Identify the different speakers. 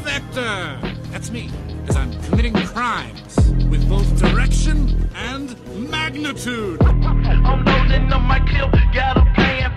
Speaker 1: Vector! That's me, as I'm committing crimes with both direction and magnitude.
Speaker 2: I'm loading up my clip, got a plan